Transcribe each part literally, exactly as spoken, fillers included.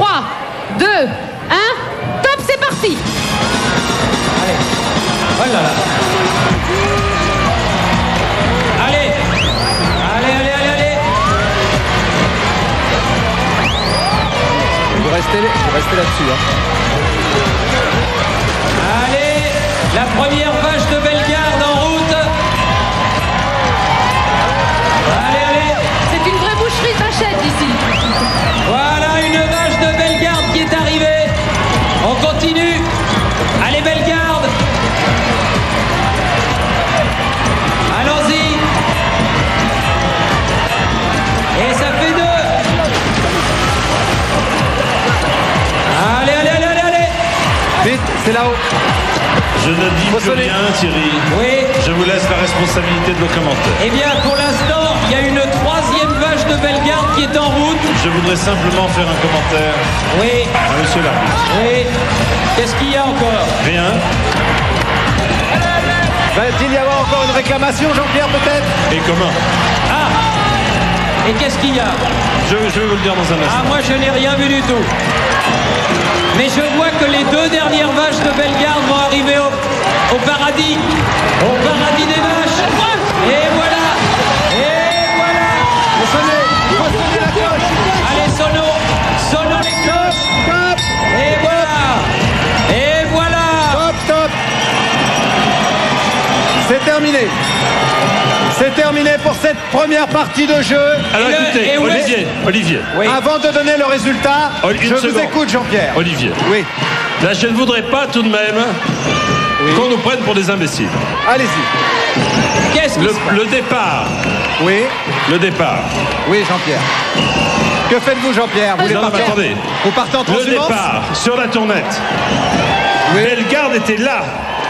trois, deux, un, top, c'est parti. Allez. Oh là là. Allez. Allez, allez, allez, allez. Vous restez, vous restez là-dessus. Hein. Allez, la première vache de Bellegarde en route. Allez, allez. C'est une vraie boucherie Tachette ici. Voilà une vache de Bellegarde qui est arrivée. On continue. Allez, Bellegarde. Allons-y. Et ça fait deux. Allez, allez, allez, allez, allez. Vite, c'est là-haut. Je ne dis Faut plus sonner. rien, Thierry. Oui. Je vous laisse la responsabilité de vos commentaires. Eh bien, pour l'instant, il y a une troisième vache de Bellegarde qui est en route. Je voudrais simplement faire un commentaire Oui, à monsieur l'arbitre. oui. Qu'est-ce qu'il y a encore? Rien. Va-t-il y avoir encore une réclamation, Jean-Pierre, peut-être? Et comment? Ah. Et qu'est-ce qu'il y a? je, je vais vous le dire dans un Ah, instant. moi, je n'ai rien vu du tout. Mais je vois que les deux dernières vaches de Bellegarde vont arriver au, au paradis. Au paradis des vaches. Et voilà. Et voilà. Faut sonner, faut sonner la cloche. Allez, sono. Sono les cloches. Stop, Et voilà. Et voilà. stop, stop. C'est terminé. C'est terminé pour cette première partie de jeu. Alors Et le- écoutez, et où est- Olivier, Olivier, Oui. Avant de donner le résultat, Oh, une je vous seconde. écoute, Jean-Pierre. Olivier. Oui, Là, je ne voudrais pas tout de même qu'on nous prenne pour des imbéciles. allez-y. Qu'est-ce qui Le, se passe? le départ, Oui, le départ, oui, Jean-Pierre. Que faites-vous, Jean-Pierre? Vous voulez Non, non, mais partir attendez. Vous partez en le transhumance? départ sur la tournette. Oui. Bellegarde était là.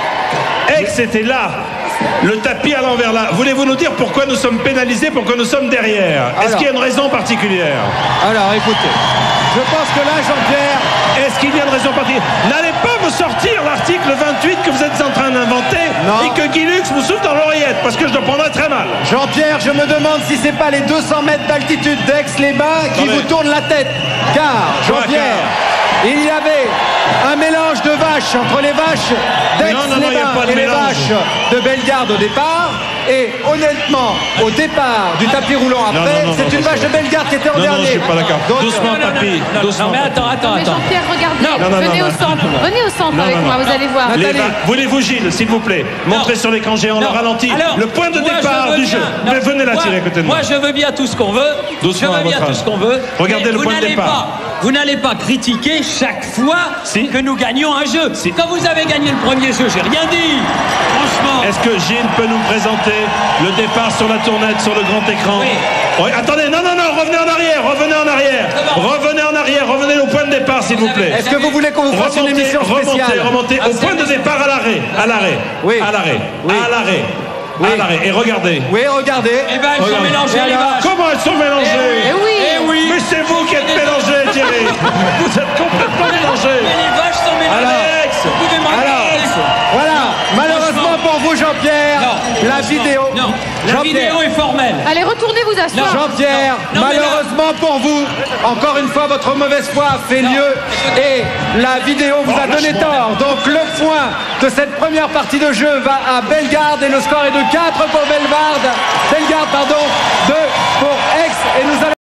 Aix était là. Le tapis à l'envers là. Voulez-vous nous dire pourquoi nous sommes pénalisés, pourquoi nous sommes derrière? Est-ce Alors. qu'il y a une raison particulière? Alors, écoutez, je pense que là, Jean-Pierre, Est-ce qu'il y a une raison particulière? N'allez pas me sortir l'article vingt-huit que vous êtes en train d'inventer Non. et que Guy Lux vous souffle dans l'oreillette, parce que je le prendrai très mal. Jean-Pierre, je me demande si c'est pas les deux cents mètres d'altitude d'Aix-les-Bains qui Attendez. vous tournent la tête. Car, Quoi, Jean-Pierre, il y avait un mélange de vaches entre les vaches Non, non, non, il y a pas d'Aix-les-Bains de et les mélange. vaches de Bellegarde au départ. Et honnêtement, au départ du tapis roulant après, Non, non, non, c'est non, une non, vache de Bellegarde qui était en Non, non, dernier. je suis pas d'accord. Donc, Doucement, Non, non, non, papy, non, non, doucement. non, mais attends, attends, Mais attends. Jean-Pierre, regardez, Non, non, venez non, au non, centre, non, non. venez au centre Non, avec non, moi, non. vous allez voir. Les Nathalie. va- Voulez-vous, Gilles, s'il vous plaît, montrer sur l'écran géant le Non. ralenti Alors, le point de moi, départ je veux du bien. jeu. Non, Mais venez là, moi- Thierry, à côté de Moi, moi. je veux bien tout ce qu'on veut. Doucement, je à veux bien votre tout âge. ce qu'on veut. Regardez mais le vous point de n'allez départ. pas- Vous n'allez pas critiquer chaque fois Si. que nous gagnons un jeu. Si. Quand vous avez gagné le premier jeu, j'ai rien dit. Franchement. Est-ce que Gilles peut nous présenter le départ sur la tournette, sur le grand écran? Oui. Oui, attendez, non, non, non, revenez en arrière, revenez en arrière. Comment? Revenez en arrière, revenez au point de départ, s'il vous plaît. est-ce que vous voulez qu'on vous fasse une Remontez, émission spéciale? remontez, remontez Ah, au c'est point de vrai. départ à l'arrêt, à l'arrêt, Oui. à l'arrêt, Oui. à l'arrêt, Oui. à l'arrêt. Et regardez. Oui, regardez. Eh ben, elles sont Regarde. mélangées, Et les alors vaches. Comment elles sont mélangées? Eh oui. Eh oui. Mais c'est vous qui êtes mélangés, Thierry. Vous êtes complètement mélangés. Mais les vaches sont mélangées. Alors, Alex, Vous pouvez m'en Alors, voilà, malheureusement pour vous, Jean-Pierre, Non, la franchement, vidéo. Non, la Jean-Pierre. vidéo est formelle. Allez, retournez vous asseoir. Jean-Pierre, Non, non, mais là- malheureusement pour vous, encore une fois, votre mauvaise foi a fait lieu et la vidéo vous a donné tort. Donc le point de cette première partie de jeu va à Bellegarde et le score est de quatre pour Bellegarde. Bellegarde, pardon, deux pour Aix et nous allons